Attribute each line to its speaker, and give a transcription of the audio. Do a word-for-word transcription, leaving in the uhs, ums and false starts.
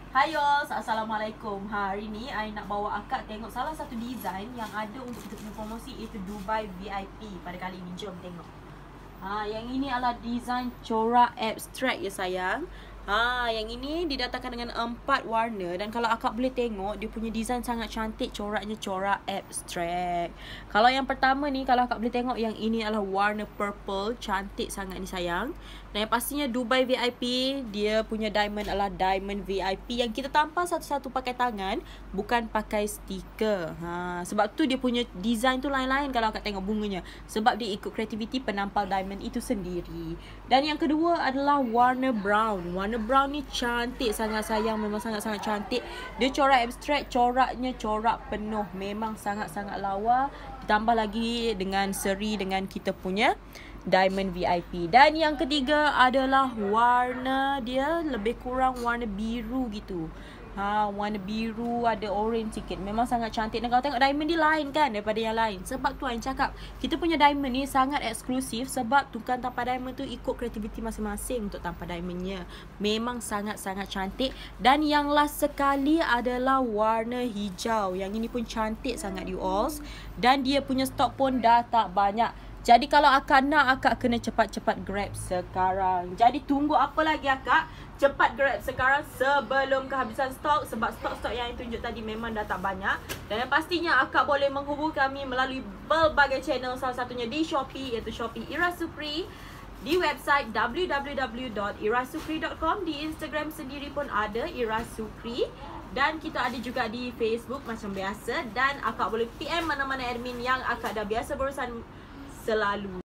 Speaker 1: Hai y'all, Assalamualaikum. Hari ni I nak bawa akak tengok salah satu design yang ada untuk kita punya promosi, iaitu Dubai V I P pada kali ini. Jom tengok. Ha, yang ini adalah design corak abstrak ya sayang. Ha, yang ini didatangkan dengan empat warna. Dan kalau akak boleh tengok, dia punya design sangat cantik. Coraknya corak abstrak. Kalau yang pertama ni, kalau akak boleh tengok, yang ini adalah warna purple. Cantik sangat ni sayang. Dan yang pastinya Dubai V I P, dia punya diamond adalah diamond V I P yang kita tampal satu-satu pakai tangan, bukan pakai stiker. Ha, sebab tu dia punya design tu lain-lain kalau akak tengok bunganya. Sebab dia ikut kreativiti penampal diamond itu sendiri. Dan yang kedua adalah warna brown. Warna brown ni cantik sangat sayang, memang sangat-sangat cantik. Dia corak abstrak, coraknya corak penuh, memang sangat-sangat lawa. Ditambah lagi dengan seri dengan kita punya diamond V I P. Dan yang ketiga adalah warna dia lebih kurang warna biru gitu. Ha, warna biru ada orange sikit. Memang sangat cantik. Dan kalau tengok diamond dia lain kan daripada yang lain. Sebab tu I cakap, kita punya diamond ni sangat eksklusif. Sebab tukang tampal diamond tu ikut kreativiti masing-masing untuk tampal diamondnya. Memang sangat-sangat cantik. Dan yang last sekali adalah warna hijau. Yang ini pun cantik sangat you all. Dan dia punya stok pun dah tak banyak. Jadi kalau akak nak, akak kena cepat-cepat grab sekarang. Jadi tunggu apa lagi akak? Cepat grab sekarang sebelum kehabisan stok. Sebab stok-stok yang saya tunjuk tadi memang dah tak banyak. Dan yang pastinya akak boleh menghubungi kami melalui berbagai channel. Salah satunya di Shopee, iaitu Shopee Ira Supri. Di website w w w dot ira supri dot com. Di Instagram sendiri pun ada Ira Supri. Dan kita ada juga di Facebook macam biasa. Dan akak boleh P M mana-mana admin yang akak dah biasa berurusan selalu.